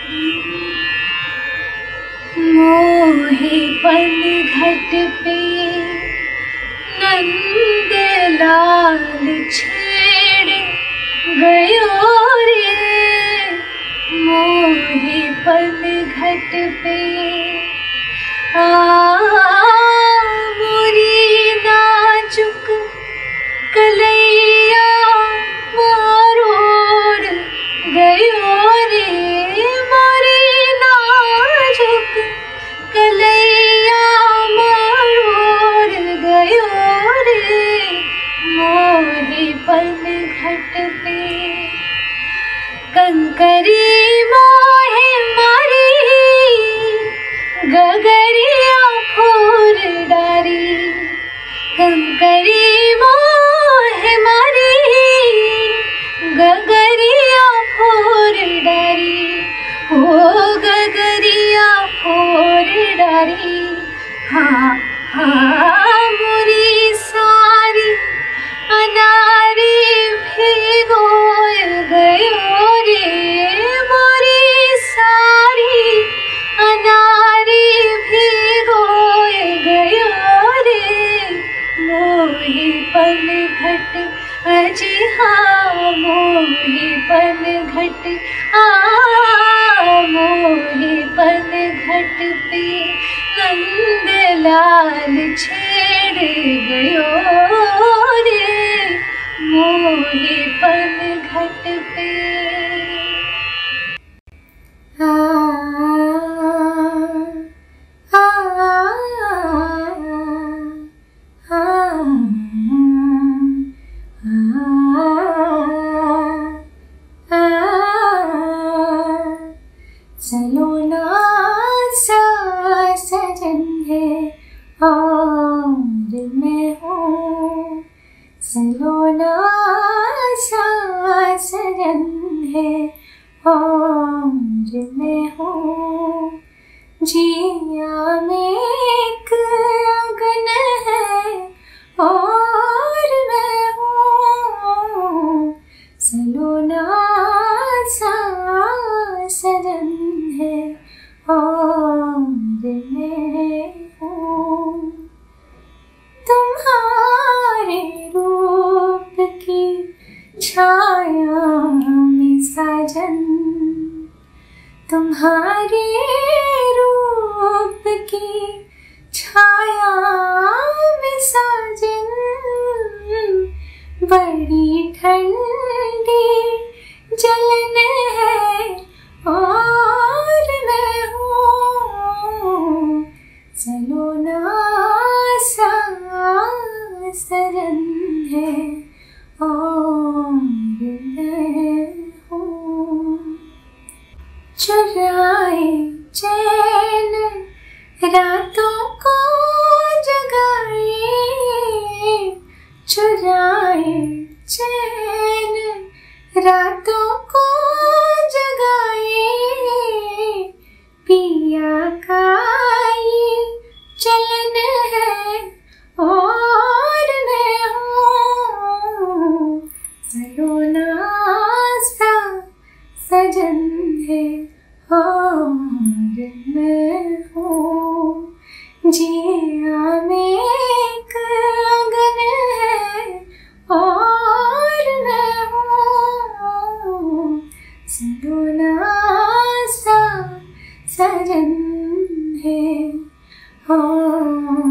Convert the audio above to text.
मोहे पनघट पे नंद लाल छेड़ गयो रे, मोहे पनघट पे मोरी नाजुक कलैया मरोड़ गयो रे, मोरी नाजुक कलैया मरोड़ गयो रे, मोहे पनघट पे कंकरी मोहे मारी गगरिया फोर डारी, कंकरी मोहे मारी गगरिया फोर डारी, ओ गगरिया फोर डारी। हाँ हाँ मोरी सारी अनारी भिगो गयो रे, मोरी सारी अनारी भिगो गयो रे, मोहे पनघट अजी हाँ मोहे पनघट मोहे पनघट पे नंद लाल छेड़ गयो रे, मोहे पनघट पे। चलो ना सजन है और मैं हूँ, चलो ना सजन है और मैं हूँ, जिया में एक अगन है और मैं हूँ, चलो ना सजन है और मैं हूँ, तुम्हारे रूप की छाया में साजन, तुम्हारे रूप की छाया में साजन, बड़ी ठंडी जलन है और मैं हूँ, चलो ना सजन है और मैं हूँ, चुराए चैन रातों को जगाए, चुराए चैन रातों को जगाए, पिया का ये चलन है और मैं हूँ, चलो ना सजन है और मैं हूँ, जिया में एक अगन है और मैं हूँ, चलो ना सजन है और